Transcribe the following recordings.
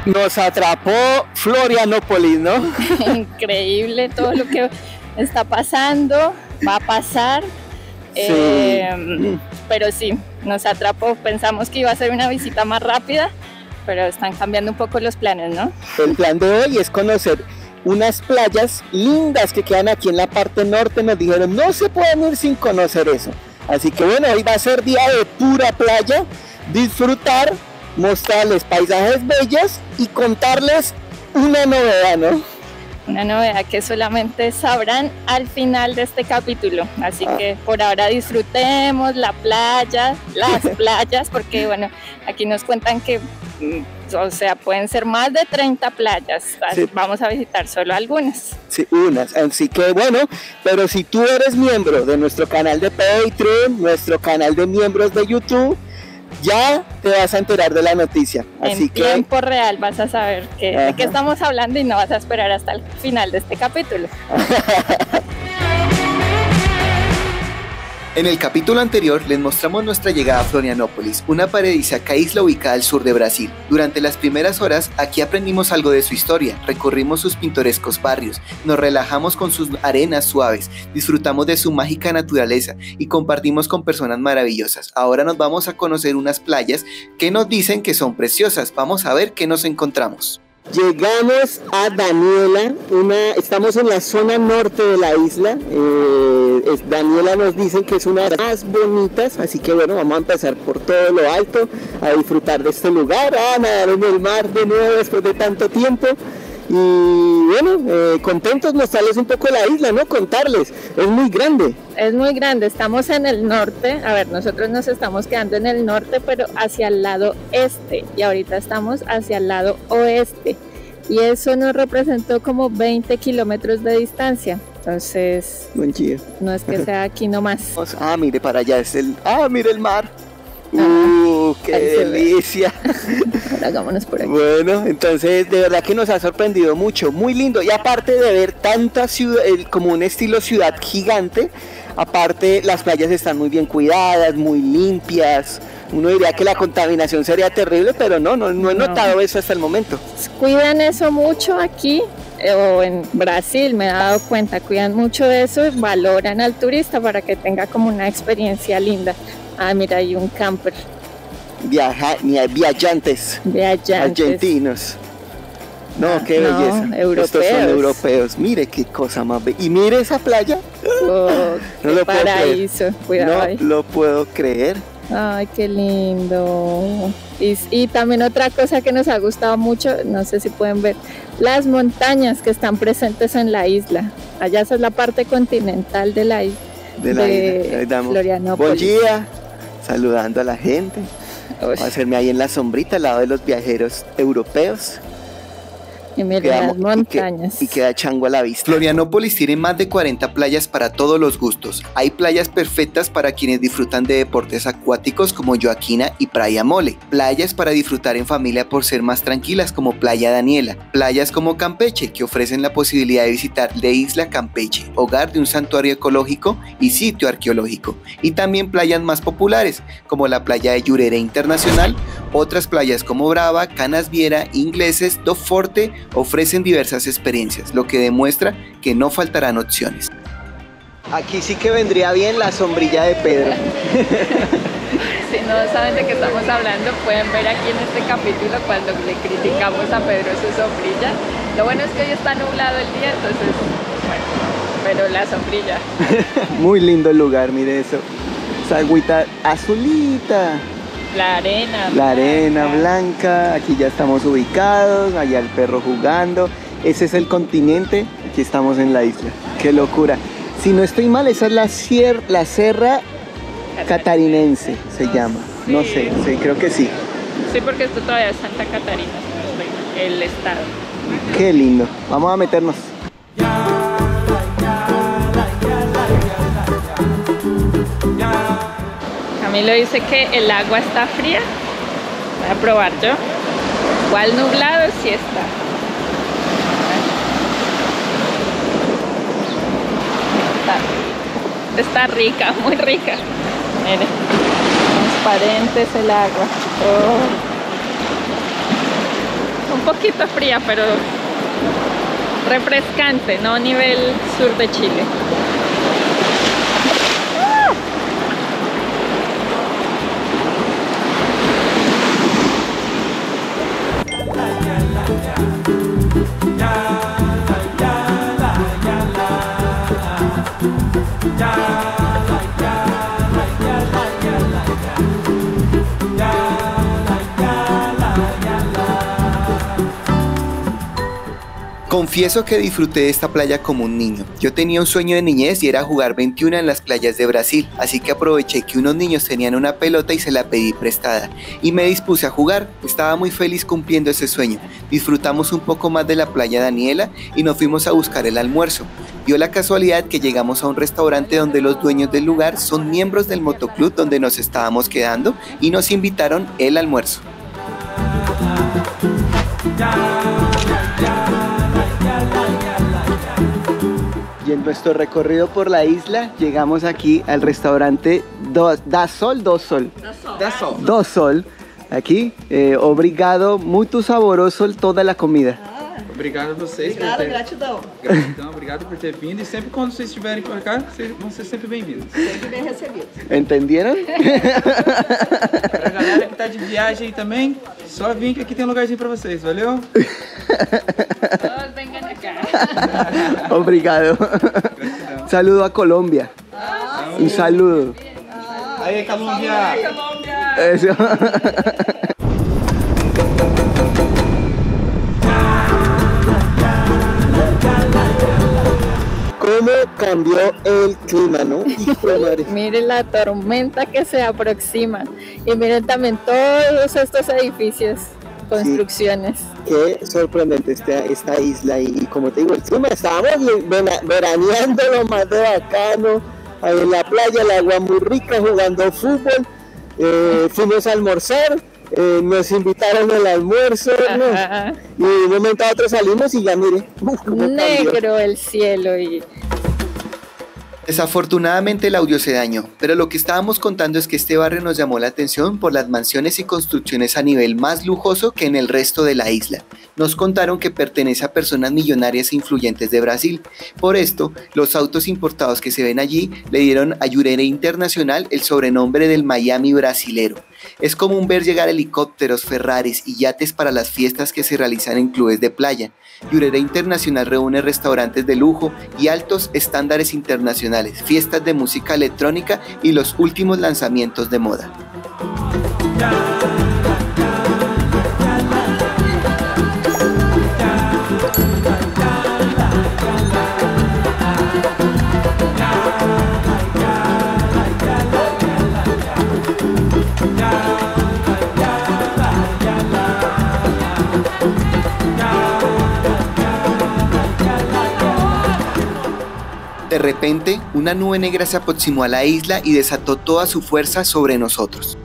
Nos atrapó Florianópolis, ¿no? Increíble todo lo que está pasando, va a pasar. Sí. Pero sí, nos atrapó. Pensamos que iba a ser una visita más rápida, pero están cambiando un poco los planes, ¿no? El plan de hoy es conocer unas playas lindas que quedan aquí en la parte norte. Nos dijeron, no se pueden ir sin conocer eso. Así que bueno, hoy va a ser día de pura playa, disfrutar, mostrarles paisajes bellos y contarles una novedad, ¿no? Una novedad que solamente sabrán al final de este capítulo. Así que por ahora disfrutemos la playa, las playas, porque bueno, aquí nos cuentan que, o sea, pueden ser más de 30 playas. Sí. Vamos a visitar solo algunas. Sí, unas. Así que bueno, pero si tú eres miembro de nuestro canal de Patreon, nuestro canal de miembros de YouTube, ya te vas a enterar de la noticia. Así en tiempo real vas a saber de qué estamos hablando y no vas a esperar hasta el final de este capítulo. En el capítulo anterior les mostramos nuestra llegada a Florianópolis, una paradisíaca isla ubicada al sur de Brasil. Durante las primeras horas aquí aprendimos algo de su historia, recorrimos sus pintorescos barrios, nos relajamos con sus arenas suaves, disfrutamos de su mágica naturaleza y compartimos con personas maravillosas. Ahora nos vamos a conocer unas playas que nos dicen que son preciosas. Vamos a ver qué nos encontramos. Llegamos a Daniela, estamos en la zona norte de la isla. Daniela nos dicen que es una de las más bonitas, así que bueno, vamos a empezar por todo lo alto, a disfrutar de este lugar, a nadar en el mar de nuevo después de tanto tiempo. Y bueno, contentos mostrarles un poco la isla, ¿no? Contarles, es muy grande. Es muy grande, estamos en el norte, a ver, nosotros nos estamos quedando en el norte, pero hacia el lado este, y ahorita estamos hacia el lado oeste, y eso nos representó como 20 kilómetros de distancia, entonces, buen día. No es que sea aquí nomás. Mire, para allá es mire el mar. ¡Qué delicia! Ahora hagámonos por aquí. Bueno, entonces de verdad que nos ha sorprendido mucho, muy lindo. Y aparte de ver tanta ciudad, como un estilo ciudad gigante, aparte las playas están muy bien cuidadas, muy limpias. Uno diría que la contaminación sería terrible, pero no he notado eso hasta el momento. Cuidan eso mucho aquí, o en Brasil me he dado cuenta, cuidan mucho de eso, valoran al turista para que tenga como una experiencia linda. Mira, hay un camper. Viajantes argentinos. No, qué belleza. Europeos. Estos son europeos. Mire qué cosa más bella. Y mire esa playa. No lo paraíso. Cuidado ahí. Lo puedo creer. Ay, qué lindo. Y también otra cosa que nos ha gustado mucho, no sé si pueden ver, las montañas que están presentes en la isla. Allá esa es la parte continental de la isla. De Florianópolis. Buen día. Saludando a la gente. Voy a hacerme ahí en la sombrita al lado de los viajeros europeos. Y mira las montañas. Y queda chango a la vista. Florianópolis tiene más de 40 playas para todos los gustos. Hay playas perfectas para quienes disfrutan de deportes acuáticos como Joaquina y Playa Mole. Playas para disfrutar en familia por ser más tranquilas como Playa Daniela. Playas como Campeche, que ofrecen la posibilidad de visitar la isla Campeche, hogar de un santuario ecológico y sitio arqueológico. Y también playas más populares como la playa de Yurere Internacional. Otras playas como Brava, Canasviera, Ingleses, Do Forte ofrecen diversas experiencias, lo que demuestra que no faltarán opciones. Aquí sí que vendría bien la sombrilla de Pedro. Si no saben de qué estamos hablando, pueden ver aquí en este capítulo cuando le criticamos a Pedro su sombrilla. Lo bueno es que hoy está nublado el día, entonces, bueno, pero la sombrilla. Muy lindo el lugar, mire eso. Esa agüita azulita. La arena blanca, aquí ya estamos ubicados, allá el perro jugando, ese es el continente, aquí estamos en la isla, qué locura. Si no estoy mal, esa es la Serra Catarinense, se llama, sí. No sé, sí, creo que sí. Sí, porque esto todavía es Santa Catarina, el estado. Qué lindo, vamos a meternos. Camilo dice que el agua está fría. Voy a probar yo. Igual nublado sí está. Está rica, muy rica. Miren, transparente es el agua. un poquito fría, pero refrescante, no a nivel sur de Chile. Confieso que disfruté de esta playa como un niño. Yo tenía un sueño de niñez y era jugar 21 en las playas de Brasil, así que aproveché que unos niños tenían una pelota y se la pedí prestada. Y me dispuse a jugar, estaba muy feliz cumpliendo ese sueño. Disfrutamos un poco más de la playa Daniela y nos fuimos a buscar el almuerzo. Dio la casualidad que llegamos a un restaurante donde los dueños del lugar son miembros del motoclub donde nos estábamos quedando y nos invitaron el almuerzo. Y en nuestro recorrido por la isla llegamos aquí al restaurante Da Sol. Aqui, obrigado, muito saboroso toda a comida. Obrigado a vocês. Obrigada, gratidão. Gratidão, obrigado por ter vindo. E sempre quando vocês estiverem por cá, vocês vão ser sempre bem-vindos. Sempre bem recebidos. Entenderam? Pra galera que tá de viagem aí também, só vim que aqui tem um lugarzinho pra vocês, valeu? Todos vengan acá. Obrigado. Gratidão. Saludo a Colômbia. Un saludo. Aí, Colômbia! Eso. ¿Cómo cambió el clima, no? Hijo de madre. Miren la tormenta que se aproxima y miren también todos estos edificios, construcciones. Qué sorprendente esta isla y como te digo, el clima, estábamos veraneando lo más de bacano, ahí en la playa, el agua muy rica, jugando fútbol, fuimos a almorzar, nos invitaron al almuerzo, ¿no? Y de un momento a otro salimos y ya mire, cómo cambió. Negro el cielo y... Desafortunadamente el audio se dañó, pero lo que estábamos contando es que este barrio nos llamó la atención por las mansiones y construcciones a nivel más lujoso que en el resto de la isla. Nos contaron que pertenece a personas millonarias e influyentes de Brasil. Por esto, los autos importados que se ven allí le dieron a Jurerê Internacional el sobrenombre del Miami brasilero. Es común ver llegar helicópteros, Ferraris y yates para las fiestas que se realizan en clubes de playa. Jurerê Internacional reúne restaurantes de lujo y altos estándares internacionales, fiestas de música electrónica y los últimos lanzamientos de moda. De repente, una nube negra se aproximó a la isla y desató toda su fuerza sobre nosotros.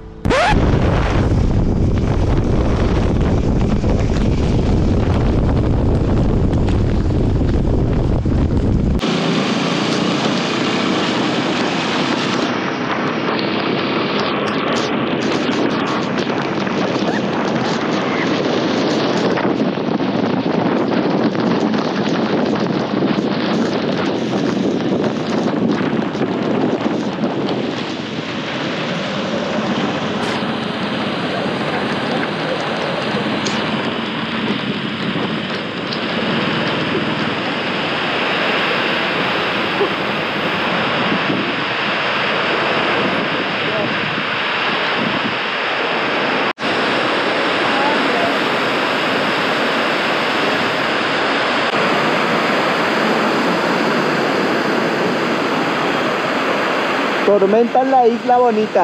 Tormenta en la isla bonita.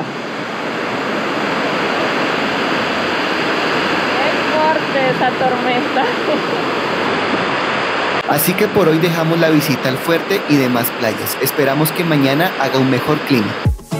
Es fuerte esa tormenta. Así que por hoy dejamos la visita al fuerte y demás playas. Esperamos que mañana haga un mejor clima.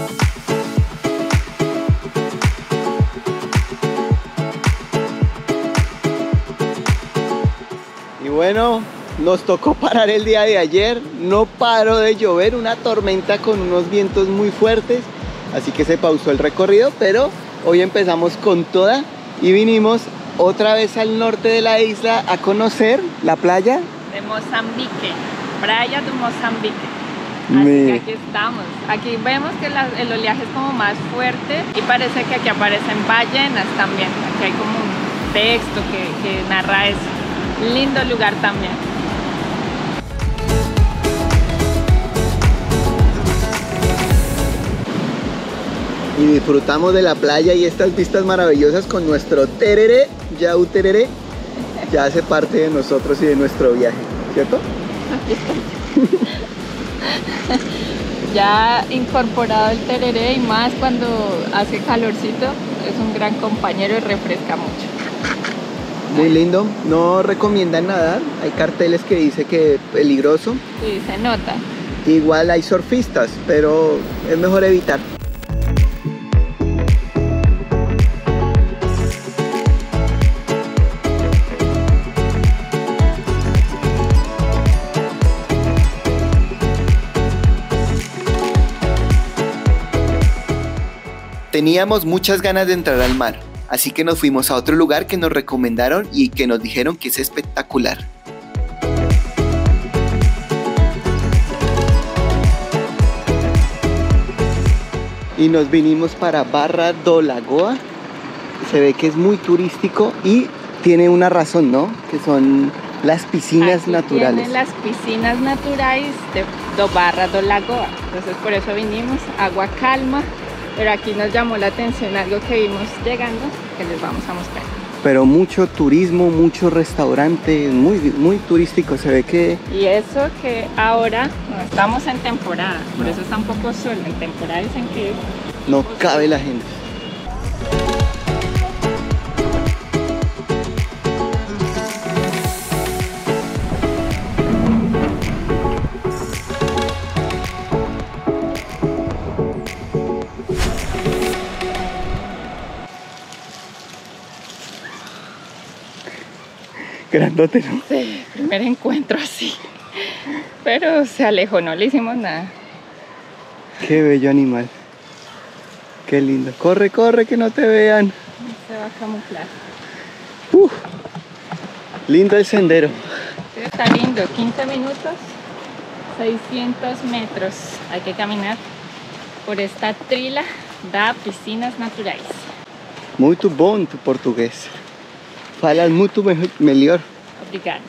Y bueno, nos tocó parar el día de ayer, no paró de llover, una tormenta con unos vientos muy fuertes, así que se pausó el recorrido, pero hoy empezamos con toda y vinimos otra vez al norte de la isla a conocer la playa de Mozambique, playa de Mozambique. Así que aquí estamos. Aquí vemos que el oleaje es como más fuerte y parece que aquí aparecen ballenas también. Aquí hay como un texto que narra eso. Lindo lugar también. y disfrutamos de la playa y estas vistas maravillosas con nuestro tereré, Yau tereré, ya hace parte de nosotros y de nuestro viaje, ¿cierto? Ya incorporado el tereré y más cuando hace calorcito, es un gran compañero y refresca mucho. Muy lindo, no recomiendan nadar, hay carteles que dice que es peligroso. Sí, se nota. Igual hay surfistas, pero es mejor evitar. Teníamos muchas ganas de entrar al mar, así que nos fuimos a otro lugar que nos recomendaron y que nos dijeron que es espectacular. Y nos vinimos para Barra do Lagoa. Se ve que es muy turístico y tiene una razón, ¿no? Que son las piscinas Aquí naturales. tienen las piscinas naturales de Barra do Lagoa. Entonces por eso vinimos, agua calma. Pero aquí nos llamó la atención algo que vimos llegando, que les vamos a mostrar. Pero mucho turismo, muchos restaurantes, muy turístico, se ve que... Y eso que ahora no estamos en temporada, por eso está un poco sol. En temporada dicen que no cabe la gente. Grandote, ¿no? sí, primer encuentro así. Pero se alejó, no le hicimos nada. Qué bello animal. Qué lindo. Corre, corre, que no te vean. Se va a camuflar. Lindo el sendero. Sí, está lindo, 15 minutos, 600 metros. Hay que caminar por esta trilha da piscinas naturais. Muito bom tu português. Falas muito melhor. Obrigada.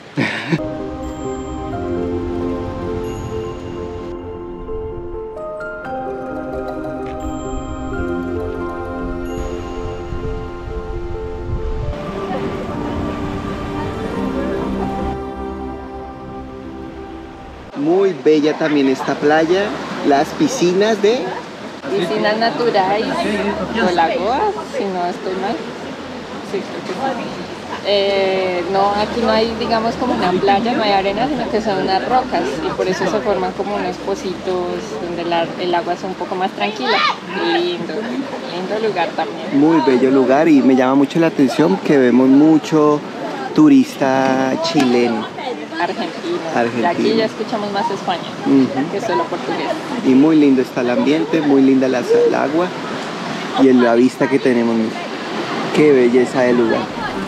Muy bella también esta playa. Las piscinas de... Piscinas naturais do Lagoa, si no estoy mal. Sí, creo que sí. No, aquí no hay, digamos, como una playa, no hay arena, sino que son unas rocas y por eso se forman como unos pocitos donde el agua es un poco más tranquila. Lindo, lindo lugar también. Muy bello lugar y me llama mucho la atención que vemos mucho turista chileno. Argentino. Y aquí ya escuchamos más español que solo portugués. Y muy lindo está el ambiente, muy linda el agua y la vista que tenemos. Qué belleza de lugar.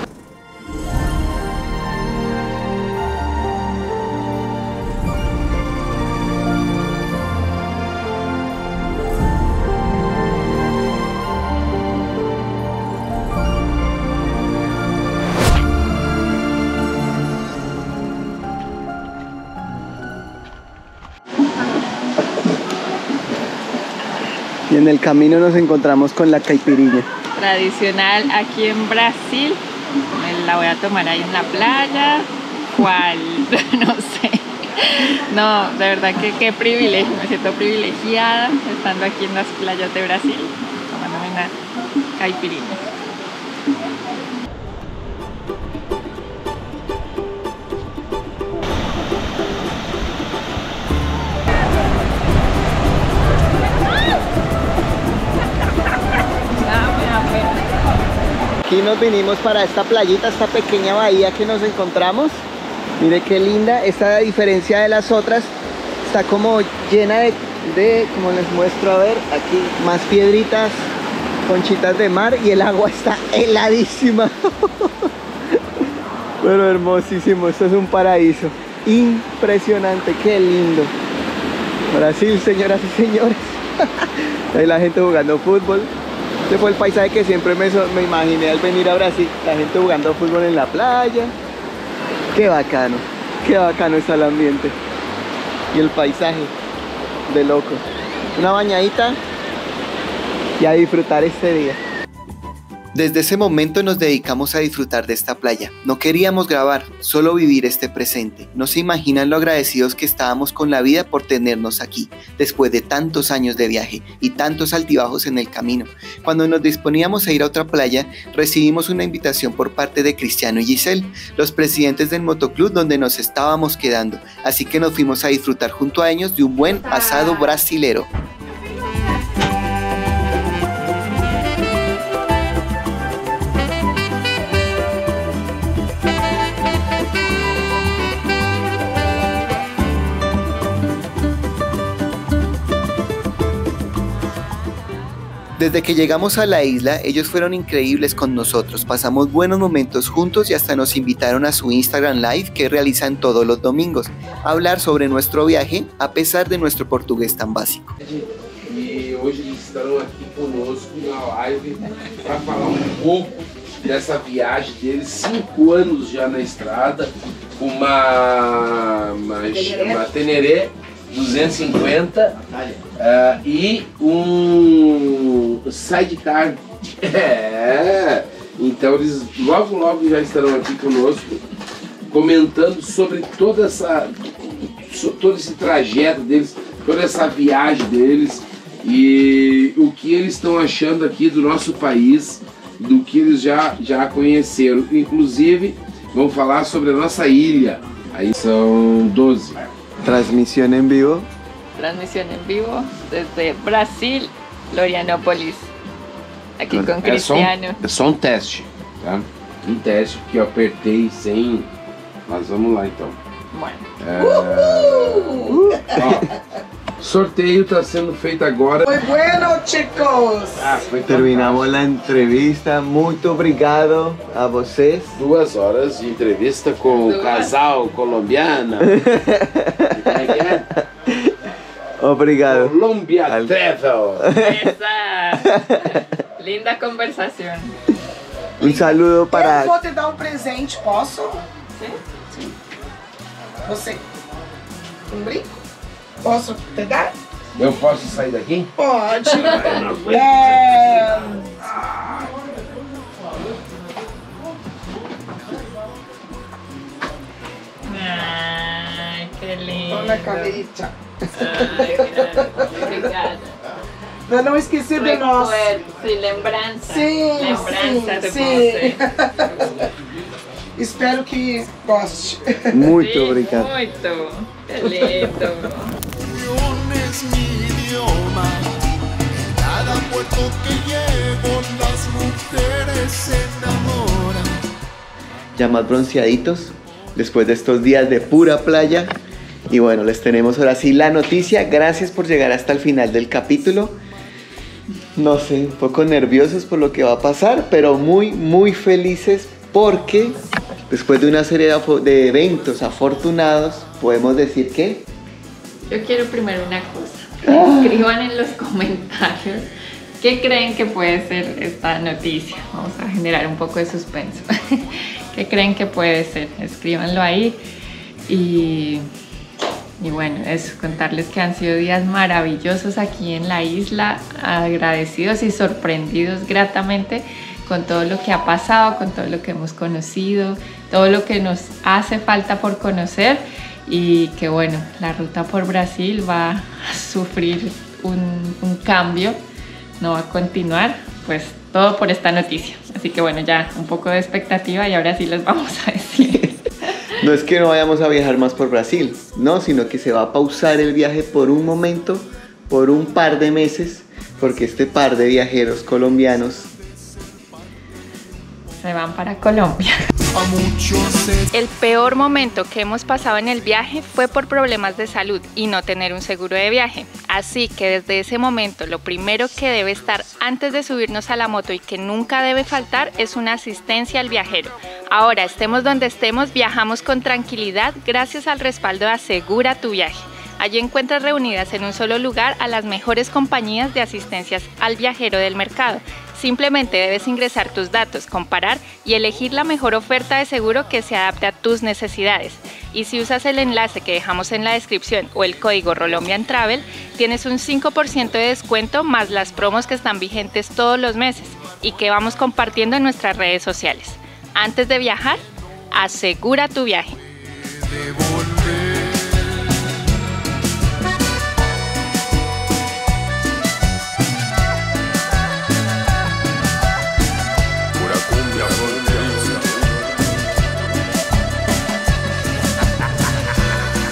Y en el camino nos encontramos con la caipirinha. Tradicional aquí en Brasil. Me la voy a tomar ahí en la playa. ¿Cuál? No sé. No, de verdad que qué privilegio. Me siento privilegiada estando aquí en las playas de Brasil, tomándome una caipirinha. Aquí nos vinimos para esta playita, esta pequeña bahía que nos encontramos. Mire qué linda, esta a diferencia de las otras está como llena de, como les muestro, a ver, aquí más piedritas, conchitas de mar y el agua está heladísima. Pero hermosísimo, esto es un paraíso. Impresionante, qué lindo. Brasil, señoras y señores. Ahí la gente jugando fútbol. Este fue el paisaje que siempre me imaginé al venir a Brasil. La gente jugando fútbol en la playa. Qué bacano está el ambiente. Y el paisaje de loco. Una bañadita y a disfrutar este día. Desde ese momento nos dedicamos a disfrutar de esta playa. No queríamos grabar, solo vivir este presente. No se imaginan lo agradecidos que estábamos con la vida por tenernos aquí, después de tantos años de viaje y tantos altibajos en el camino. Cuando nos disponíamos a ir a otra playa, recibimos una invitación por parte de Cristiano y Giselle, los presidentes del motoclub donde nos estábamos quedando. Así que nos fuimos a disfrutar junto a ellos de un buen asado brasilero. Desde que llegamos a la isla, ellos fueron increíbles con nosotros, pasamos buenos momentos juntos y hasta nos invitaron a su Instagram Live que realizan todos los domingos, a hablar sobre nuestro viaje a pesar de nuestro portugués tan básico. E hoje eles estarão aqui conosco na live para falar pouco dessa viagem deles, 5 anos já na estrada, uma Teneré 250 e sidecar. Então eles logo já estarão aqui conosco comentando sobre todo esse trajeto deles, toda essa viagem deles e o que eles estão achando aqui do nosso país, do que eles já conheceram. Inclusive vão falar sobre a nossa ilha. Aí são 12. Transmisión en vivo. Transmisión en vivo desde Brasil, Florianópolis. Aqui com Cristiano. É só um teste, tá? Um teste que eu apertei sem. Mas vamos lá então. Bueno. Sorteio está sendo feito agora. Muy bueno, chicos. Terminamos la entrevista. Muito obrigado a vocês. 2 horas de entrevista com o casal colombiano. Obrigado. Colombia Travel. Esa linda conversación. Un saludo para... Eu vou te dar um presente, posso? Sim. Você. Um brinco? Posso te dar? Eu posso sair daqui? Pode. Ai, que lindo. Dona Calita. Ai, obrigada. Eu não esqueci de nós. Sí, lembrança. Sim, Lembrança de sim. você. Espero que goste. Muito Sí, obrigado. muito. Que lindo. Es mi idioma. Cada puerto que llego las mujeres se enamoran. Ya más bronceaditos después de estos días de pura playa. Y bueno, les tenemos ahora sí la noticia. Gracias por llegar hasta el final del capítulo. No sé, un poco nerviosos por lo que va a pasar, pero muy felices porque después de una serie de eventos afortunados, podemos decir que... Yo quiero primero una cosa. Escriban en los comentarios qué creen que puede ser esta noticia. Vamos a generar un poco de suspenso. ¿Qué creen que puede ser? Escríbanlo ahí. Y bueno, eso, contarles que han sido días maravillosos aquí en la isla, agradecidos y sorprendidos gratamente con todo lo que ha pasado, con todo lo que hemos conocido, todo lo que nos hace falta por conocer. Y que bueno, la ruta por Brasil va a sufrir un cambio, no va a continuar, pues todo por esta noticia. Así que bueno, ya un poco de expectativa y ahora sí les vamos a decir. No es que no vayamos a viajar más por Brasil, no, sino que se va a pausar el viaje por un momento, por un par de meses, porque este par de viajeros colombianos Se van para Colombia. El peor momento que hemos pasado en el viaje fue por problemas de salud y no tener un seguro de viaje. Así que desde ese momento lo primero que debe estar antes de subirnos a la moto y que nunca debe faltar es una asistencia al viajero. Ahora, estemos donde estemos, viajamos con tranquilidad gracias al respaldo de Asegura tu Viaje. Allí encuentras reunidas en un solo lugar a las mejores compañías de asistencias al viajero del mercado. Simplemente debes ingresar tus datos, comparar y elegir la mejor oferta de seguro que se adapte a tus necesidades. Y si usas el enlace que dejamos en la descripción o el código Rolombian Travel, tienes un 5% de descuento más las promos que están vigentes todos los meses y que vamos compartiendo en nuestras redes sociales. Antes de viajar, asegura tu viaje.